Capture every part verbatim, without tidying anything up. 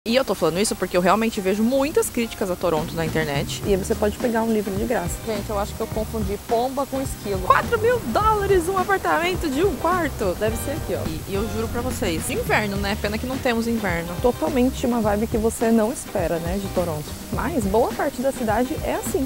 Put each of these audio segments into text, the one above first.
E eu tô falando isso porque eu realmente vejo muitas críticas a Toronto na internet. E aí você pode pegar um livro de graça. Gente, eu acho que eu confundi pomba com esquilo. quatro mil dólares um apartamento de um quarto. Deve ser aqui, ó. E, e eu juro pra vocês, inverno, né? Pena que não temos inverno. Totalmente uma vibe que você não espera, né, de Toronto. Mas boa parte da cidade é assim.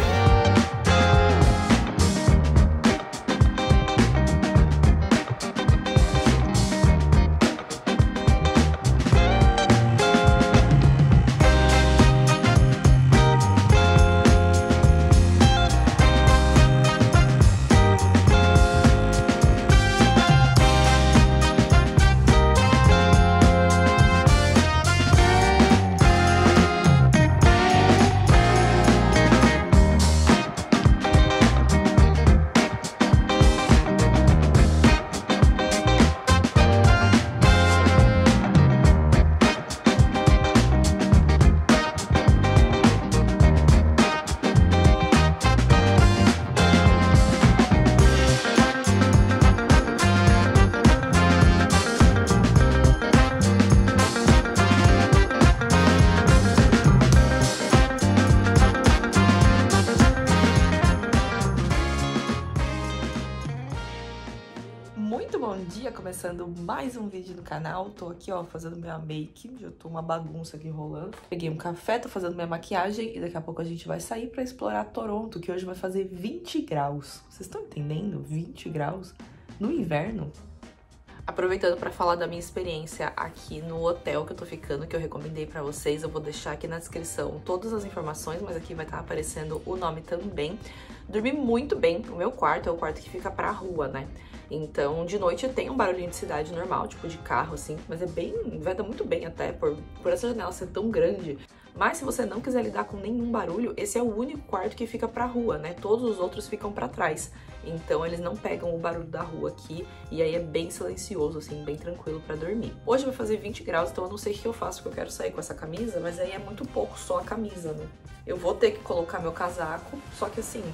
Muito bom dia, começando mais um vídeo no canal. Tô aqui, ó, fazendo minha make. Já tô uma bagunça aqui rolando. Peguei um café, tô fazendo minha maquiagem e daqui a pouco a gente vai sair pra explorar Toronto, que hoje vai fazer vinte graus. Vocês estão entendendo? vinte graus no inverno? Aproveitando para falar da minha experiência aqui no hotel que eu tô ficando, que eu recomendei pra vocês, eu vou deixar aqui na descrição todas as informações, mas aqui vai estar aparecendo o nome também. Dormi muito bem, o meu quarto é o quarto que fica pra rua, né? Então, de noite tem um barulhinho de cidade normal, tipo de carro, assim, mas é bem, veda muito bem até, por, por essa janela ser tão grande. Mas se você não quiser lidar com nenhum barulho, esse é o único quarto que fica pra rua, né? Todos os outros ficam pra trás. Então eles não pegam o barulho da rua aqui, e aí é bem silencioso, assim, bem tranquilo pra dormir. Hoje vai fazer vinte graus, então eu não sei o que eu faço, porque eu quero sair com essa camisa, mas aí é muito pouco só a camisa, né? Eu vou ter que colocar meu casaco, só que assim,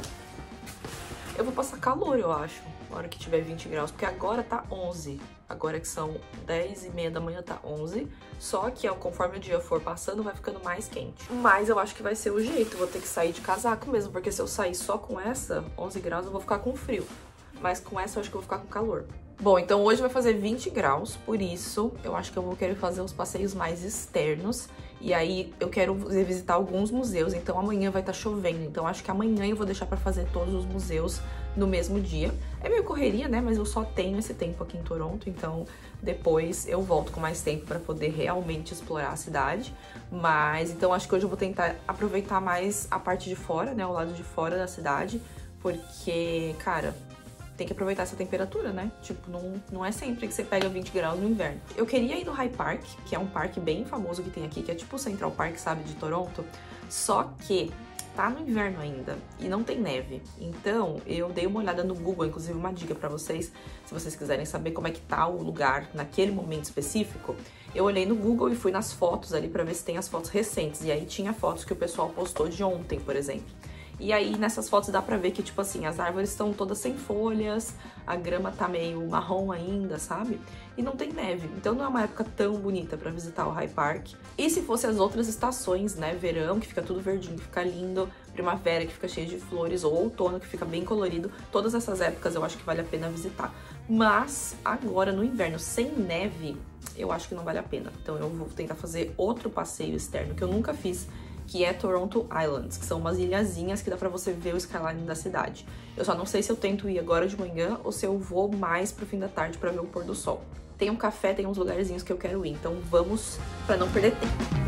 eu vou passar calor, eu acho, na hora que tiver vinte graus, porque agora tá onze. Agora que são dez e meia da manhã, tá onze. Só que, ó, conforme o dia for passando, vai ficando mais quente. Mas eu acho que vai ser o jeito, vou ter que sair de casaco mesmo, porque se eu sair só com essa, onze graus, eu vou ficar com frio. Mas com essa eu acho que eu vou ficar com calor. Bom, então hoje vai fazer vinte graus, por isso eu acho que eu vou querer fazer os passeios mais externos. E aí eu quero visitar alguns museus, então amanhã vai estar chovendo. Então acho que amanhã eu vou deixar pra fazer todos os museus no mesmo dia. É meio correria, né? Mas eu só tenho esse tempo aqui em Toronto, então depois eu volto com mais tempo pra poder realmente explorar a cidade. Mas então acho que hoje eu vou tentar aproveitar mais a parte de fora, né? O lado de fora da cidade, porque, cara, tem que aproveitar essa temperatura, né? Tipo, não, não é sempre que você pega vinte graus no inverno. Eu queria ir no High Park, que é um parque bem famoso que tem aqui, que é tipo o Central Park, sabe, de Toronto. Só que tá no inverno ainda e não tem neve. Então, eu dei uma olhada no Google, inclusive uma dica pra vocês, se vocês quiserem saber como é que tá o lugar naquele momento específico. Eu olhei no Google e fui nas fotos ali pra ver se tem as fotos recentes. E aí tinha fotos que o pessoal postou de ontem, por exemplo. E aí, nessas fotos dá pra ver que, tipo assim, as árvores estão todas sem folhas, a grama tá meio marrom ainda, sabe? E não tem neve, então não é uma época tão bonita pra visitar o High Park. E se fosse as outras estações, né? Verão, que fica tudo verdinho, que fica lindo, primavera, que fica cheio de flores, ou outono, que fica bem colorido, todas essas épocas eu acho que vale a pena visitar. Mas agora, no inverno, sem neve, eu acho que não vale a pena. Então eu vou tentar fazer outro passeio externo, que eu nunca fiz, que é Toronto Islands, que são umas ilhazinhas que dá pra você ver o skyline da cidade. Eu só não sei se eu tento ir agora de manhã ou se eu vou mais pro fim da tarde pra ver o pôr do sol. Tem um café, tem uns lugarzinhos que eu quero ir, então vamos pra não perder tempo.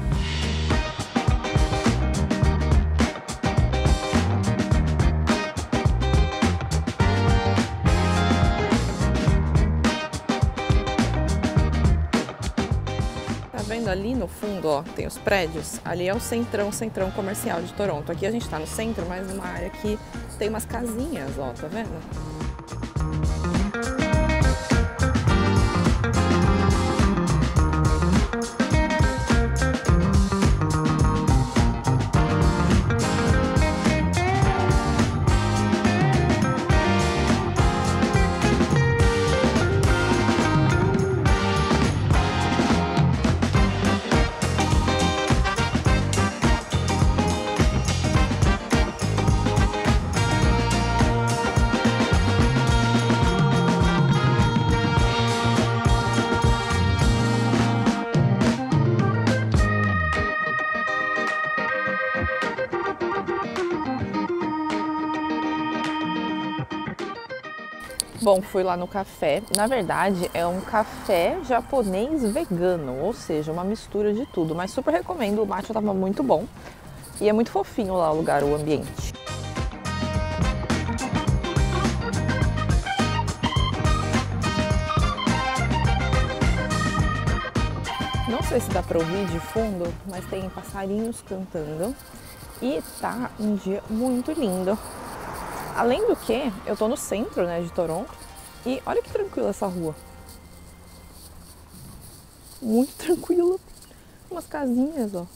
Vendo ali no fundo, ó, tem os prédios. Ali é o centrão, centrão comercial de Toronto. Aqui a gente tá no centro, mas numa área que tem umas casinhas, ó, tá vendo? Bom, fui lá no café. Na verdade, é um café japonês vegano, ou seja, uma mistura de tudo. Mas super recomendo, o matcha tava muito bom. E é muito fofinho lá o lugar, o ambiente. Não sei se dá pra ouvir de fundo, mas tem passarinhos cantando. E tá um dia muito lindo. Além do que, eu tô no centro, né, de Toronto. E olha que tranquila essa rua. Muito tranquila. Umas casinhas, ó.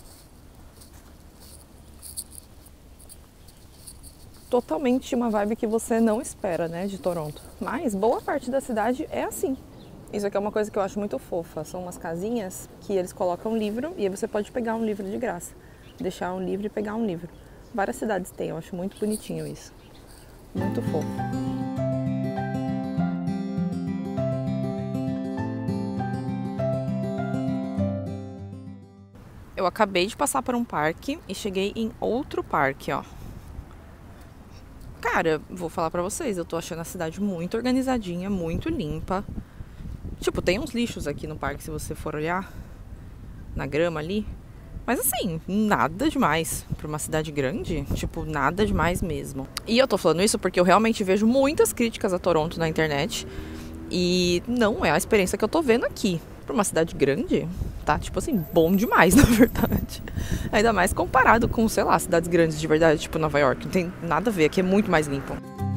Totalmente uma vibe que você não espera, né, de Toronto. Mas boa parte da cidade é assim. Isso aqui é uma coisa que eu acho muito fofa. São umas casinhas que eles colocam um livro e aí você pode pegar um livro de graça. Deixar um livro e pegar um livro. Várias cidades têm, eu acho muito bonitinho isso. Muito fofo. Eu acabei de passar por um parque e cheguei em outro parque, ó. Cara, vou falar pra vocês, eu tô achando a cidade muito organizadinha, muito limpa. Tipo, tem uns lixos aqui no parque, se você for olhar na grama ali. Mas assim, nada demais para uma cidade grande, tipo, nada demais mesmo. E eu tô falando isso porque eu realmente vejo muitas críticas a Toronto na internet e não é a experiência que eu tô vendo aqui. Para uma cidade grande, tá, tipo assim, bom demais, na verdade. Ainda mais comparado com, sei lá, cidades grandes de verdade, tipo Nova York. Não tem nada a ver, aqui é muito mais limpo.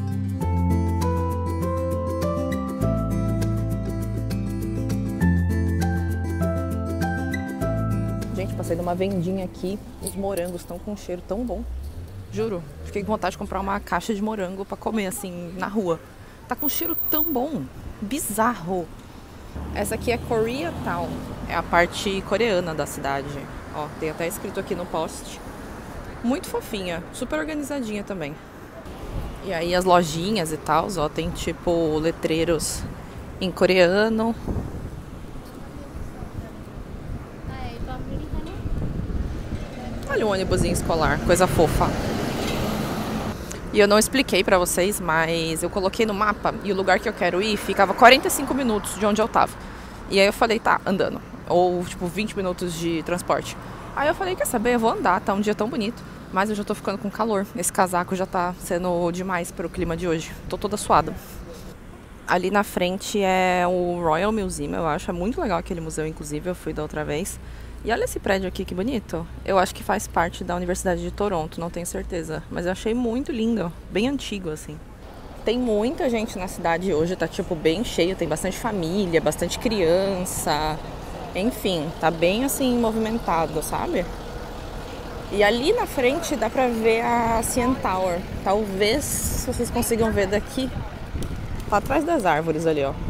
Gente, passei numa vendinha aqui, os morangos estão com um cheiro tão bom. Juro, fiquei com vontade de comprar uma caixa de morango pra comer assim, na rua. Tá com um cheiro tão bom, bizarro. Essa aqui é Koreatown, é a parte coreana da cidade. Ó, tem até escrito aqui no post. Muito fofinha, super organizadinha também. E aí as lojinhas e tal, ó, tem tipo letreiros em coreano. Olha o ônibusinho escolar, coisa fofa. E eu não expliquei pra vocês, mas eu coloquei no mapa e o lugar que eu quero ir ficava quarenta e cinco minutos de onde eu tava. E aí eu falei, tá, andando. Ou tipo vinte minutos de transporte. Aí eu falei, quer saber, eu vou andar, tá um dia tão bonito. Mas eu já tô ficando com calor. Esse casaco já tá sendo demais pro clima de hoje. Tô toda suada. Ali na frente é o Royal Museum, eu acho. É muito legal aquele museu, inclusive, eu fui da outra vez. E olha esse prédio aqui, que bonito. Eu acho que faz parte da Universidade de Toronto, não tenho certeza. Mas eu achei muito lindo, bem antigo, assim. Tem muita gente na cidade hoje, tá tipo bem cheio. Tem bastante família, bastante criança. Enfim, tá bem assim, movimentado, sabe? E ali na frente dá pra ver a C N Tower. Talvez vocês consigam ver daqui. Tá atrás das árvores ali, ó.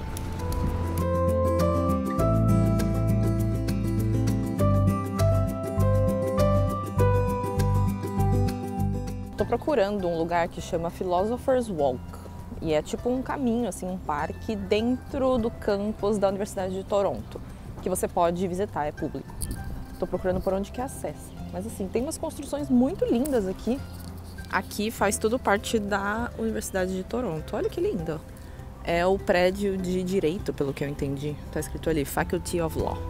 Tô procurando um lugar que chama Philosopher's Walk. E é tipo um caminho, assim, um parque dentro do campus da Universidade de Toronto, que você pode visitar, é público. Tô procurando por onde que acessa. Mas assim, tem umas construções muito lindas aqui. Aqui faz tudo parte da Universidade de Toronto. Olha que lindo. É o prédio de Direito, pelo que eu entendi. Tá escrito ali, Faculty of Law.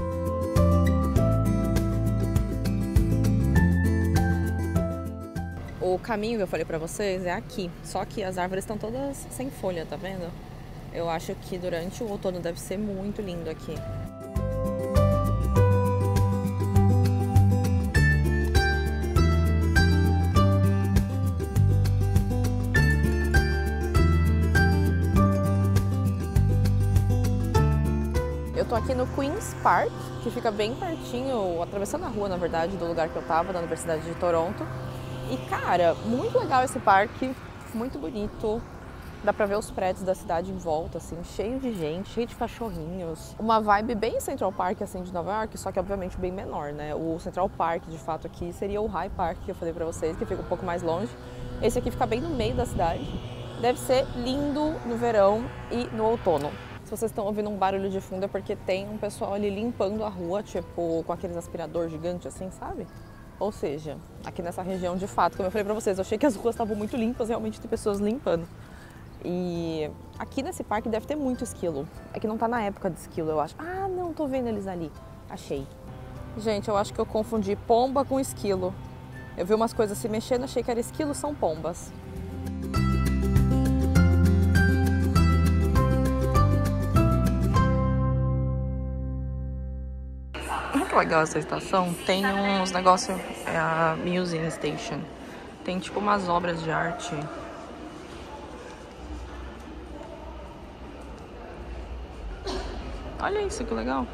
O caminho que eu falei pra vocês é aqui, só que as árvores estão todas sem folha, tá vendo? Eu acho que durante o outono deve ser muito lindo aqui. Eu tô aqui no Queen's Park, que fica bem pertinho, atravessando a rua, na verdade, do lugar que eu tava, da Universidade de Toronto. E, cara, muito legal esse parque, muito bonito. Dá pra ver os prédios da cidade em volta, assim, cheio de gente, cheio de cachorrinhos. Uma vibe bem Central Park, assim, de Nova York, só que obviamente bem menor, né? O Central Park, de fato, aqui seria o High Park, que eu falei pra vocês, que fica um pouco mais longe. Esse aqui fica bem no meio da cidade. Deve ser lindo no verão e no outono. Se vocês estão ouvindo um barulho de fundo é porque tem um pessoal ali limpando a rua, tipo, com aqueles aspirador gigante, assim, sabe? Ou seja, aqui nessa região, de fato, como eu falei pra vocês, eu achei que as ruas estavam muito limpas, realmente tem pessoas limpando. E aqui nesse parque deve ter muito esquilo. É que não tá na época de esquilo, eu acho. Ah, não, tô vendo eles ali. Achei. Gente, eu acho que eu confundi pomba com esquilo. Eu vi umas coisas se mexendo, achei que era esquilo, são pombas. Muito legal essa estação. Tem uns negócios, é a Museum Station. Tem tipo umas obras de arte. Olha isso, que legal.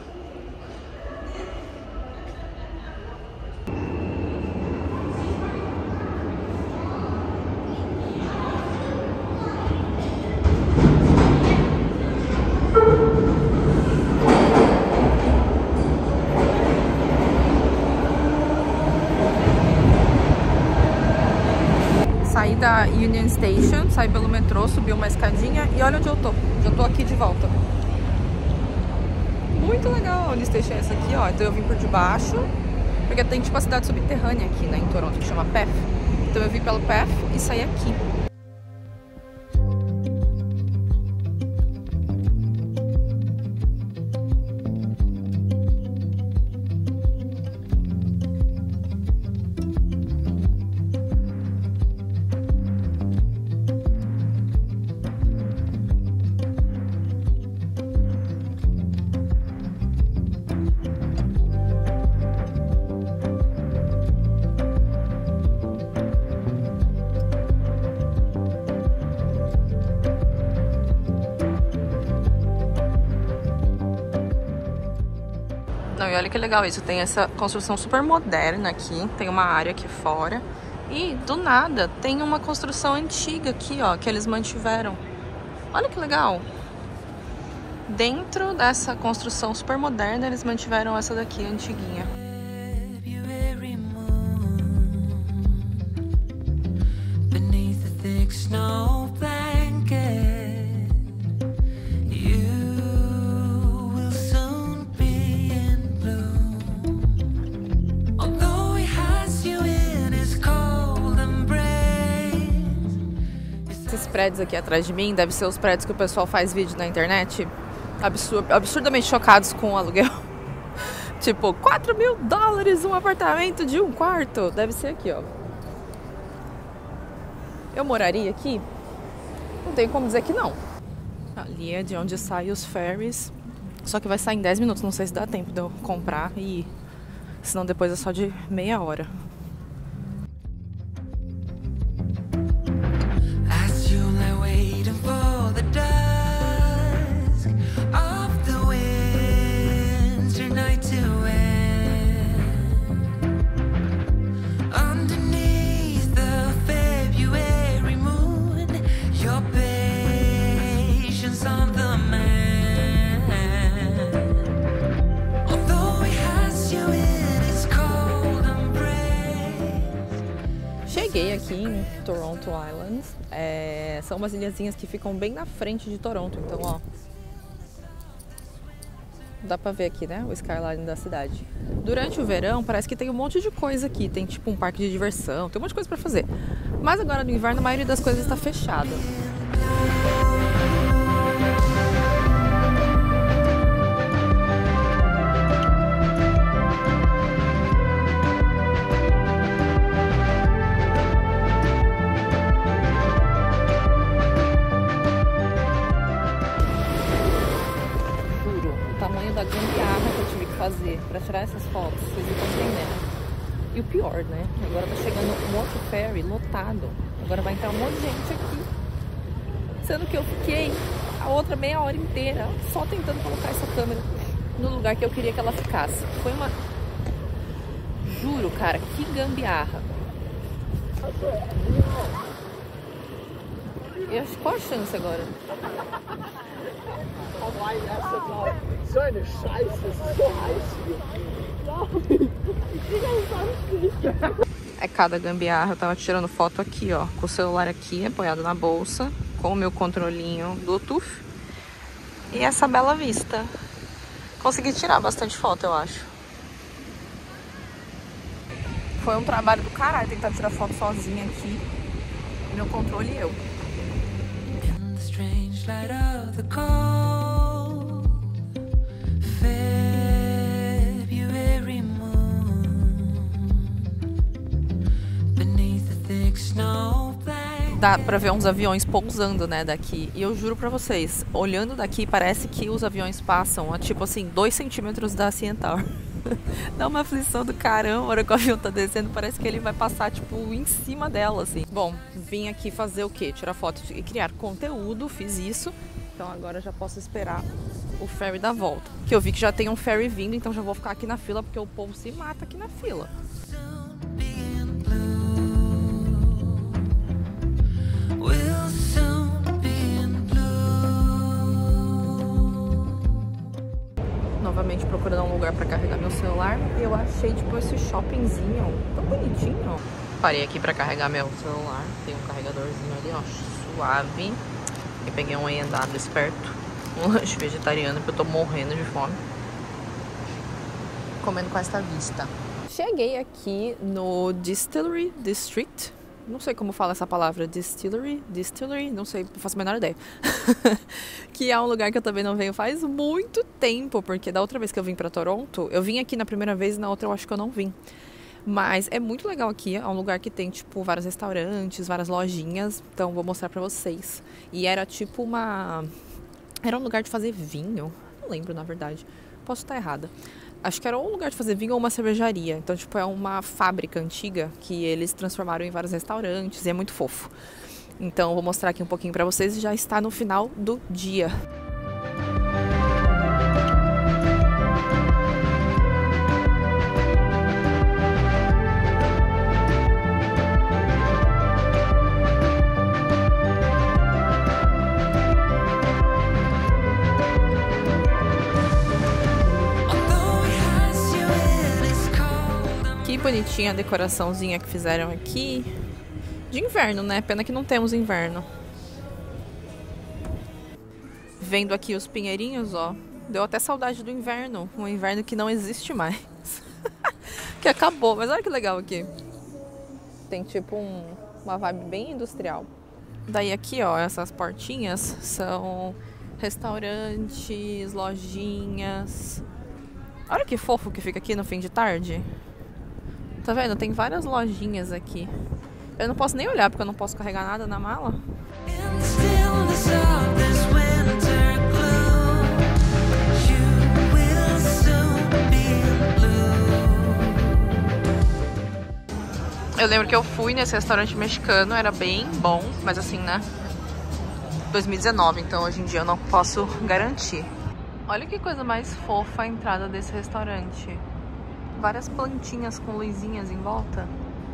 Saí da Union Station, saí pelo metrô, subi uma escadinha e olha onde eu tô. Já tô aqui de volta. Muito legal a Union Station é essa aqui, ó. Então eu vim por debaixo, porque tem tipo a cidade subterrânea aqui, né, em Toronto, que chama P E F. Então eu vim pelo P E F e saí aqui. Não, e olha que legal isso, tem essa construção super moderna aqui, tem uma área aqui fora e do nada tem uma construção antiga aqui, ó, que eles mantiveram. Olha que legal. Dentro dessa construção super moderna eles mantiveram essa daqui, antiguinha. Esses prédios aqui atrás de mim devem ser os prédios que o pessoal faz vídeo na internet absur absurdamente chocados com o aluguel. Tipo, quatro mil dólares um apartamento de um quarto. Deve ser aqui, ó. Eu moraria aqui? Não tenho como dizer que não. Ali é de onde saem os ferries. Só que vai sair em dez minutos. Não sei se dá tempo de eu comprar e ir. Senão depois é só de meia hora. Cheguei aqui em Toronto Islands, é, são umas ilhazinhas que ficam bem na frente de Toronto, então ó, dá pra ver aqui, né, o skyline da cidade. Durante o verão parece que tem um monte de coisa aqui, tem tipo um parque de diversão, tem um monte de coisa pra fazer, mas agora no inverno a maioria das coisas está fechada. Da gambiarra que eu tive que fazer pra tirar essas fotos, vocês estão entendendo. E o pior, né? Agora tá chegando um outro ferry lotado. Agora vai entrar um monte de gente aqui. Sendo que eu fiquei a outra meia hora inteira só tentando colocar essa câmera no lugar que eu queria que ela ficasse. Foi uma... Juro, cara, que gambiarra. E acho, qual a chance agora? So eine Scheiße, es ist so heiß hier. É cada gambiarra. Eu tava tirando foto aqui, ó, com o celular aqui apoiado na bolsa, com o meu controlinho Bluetooth e essa bela vista. Consegui tirar bastante foto, eu acho. Foi um trabalho do caralho tentar tirar foto sozinha aqui. Meu controle e eu. light of the cold February moon beneath the thick snow blanket. Dá pra ver uns aviões pousando, né, daqui. E eu juro pra vocês, olhando daqui, parece que os aviões passam a, tipo assim, dois centímetros da C N Tower. Dá uma aflição do caramba, a hora que o avião tá descendo, parece que ele vai passar, tipo, em cima dela, assim. Bom, vim aqui fazer o quê? Tirar foto e criar conteúdo, fiz isso. Então agora já posso esperar o ferry da volta. Que eu vi que já tem um ferry vindo, então já vou ficar aqui na fila, porque o povo se mata aqui na fila. Novamente procurando um lugar para carregar meu celular e eu achei tipo esse shoppingzinho tão bonitinho. Parei aqui para carregar meu celular, tem um carregadorzinho ali, ó, suave. E peguei um andado esperto, um lanche vegetariano porque eu tô morrendo de fome. Comendo com esta vista. Cheguei aqui no Distillery District. Não sei como fala essa palavra, distillery, distillery, não sei, não faço a menor ideia. Que é um lugar que eu também não venho faz muito tempo, porque da outra vez que eu vim pra Toronto, eu vim aqui na primeira vez e na outra eu acho que eu não vim. Mas é muito legal aqui, é um lugar que tem, tipo, vários restaurantes, várias lojinhas, então vou mostrar pra vocês. E era tipo uma... Era um lugar de fazer vinho, não lembro na verdade, posso estar errada. Acho que era um lugar de fazer vinho ou uma cervejaria. Então, tipo, é uma fábrica antiga que eles transformaram em vários restaurantes e é muito fofo. Então, eu vou mostrar aqui um pouquinho pra vocês e já está no final do dia. Que bonitinha a decoraçãozinha que fizeram aqui. De inverno, né? Pena que não temos inverno. Vendo aqui os pinheirinhos, ó. Deu até saudade do inverno. Um inverno que não existe mais. Que acabou. Mas olha que legal aqui. Tem tipo um, uma vibe bem industrial. Daí aqui, ó, essas portinhas são restaurantes, lojinhas. Olha que fofo que fica aqui no fim de tarde. Tá vendo? Tem várias lojinhas aqui. Eu não posso nem olhar porque eu não posso carregar nada na mala. Eu lembro que eu fui nesse restaurante mexicano, era bem bom, mas assim, né? dois mil e dezenove, então hoje em dia eu não posso garantir. Olha que coisa mais fofa a entrada desse restaurante. Várias plantinhas com luzinhas em volta.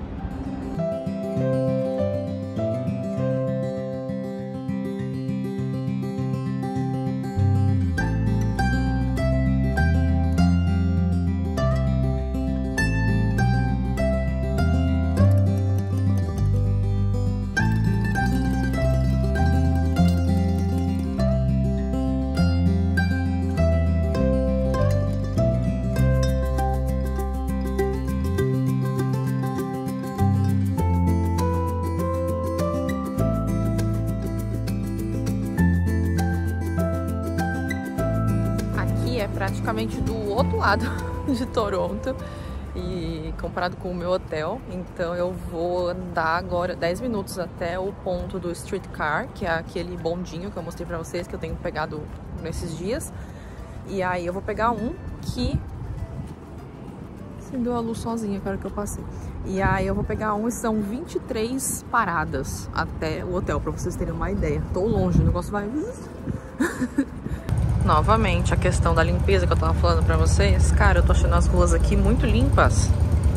Praticamente do outro lado de Toronto e comparado com o meu hotel, então eu vou andar agora dez minutos até o ponto do streetcar, que é aquele bondinho que eu mostrei pra vocês que eu tenho pegado nesses dias. E aí eu vou pegar um que acendeu a luz sozinha, cara, que eu passei. E aí eu vou pegar um e são vinte e três paradas até o hotel, pra vocês terem uma ideia. Tô longe, o negócio vai... Novamente, a questão da limpeza que eu tava falando pra vocês. Cara, eu tô achando as ruas aqui muito limpas.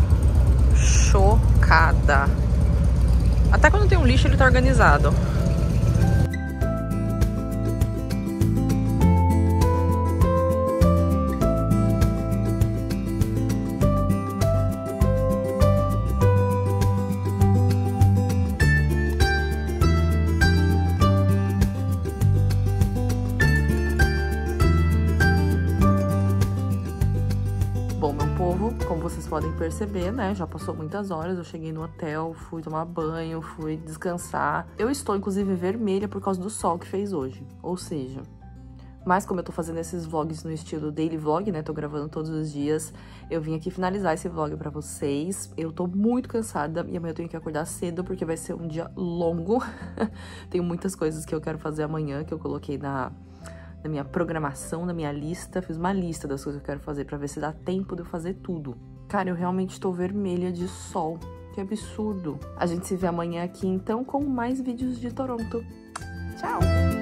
Chocada. Até quando tem um lixo, ele tá organizado. Como como vocês podem perceber, né, já passou muitas horas, eu cheguei no hotel, fui tomar banho, fui descansar. Eu estou, inclusive, vermelha por causa do sol que fez hoje, ou seja... Mas como eu tô fazendo esses vlogs no estilo daily vlog, né, tô gravando todos os dias, eu vim aqui finalizar esse vlog pra vocês. Eu tô muito cansada e amanhã eu tenho que acordar cedo, porque vai ser um dia longo. Tenho muitas coisas que eu quero fazer amanhã, que eu coloquei na, na minha programação, na minha lista. Fiz uma lista das coisas que eu quero fazer pra ver se dá tempo de eu fazer tudo. Cara, eu realmente tô vermelha de sol. Que absurdo. A gente se vê amanhã aqui, então, com mais vídeos de Toronto. Tchau!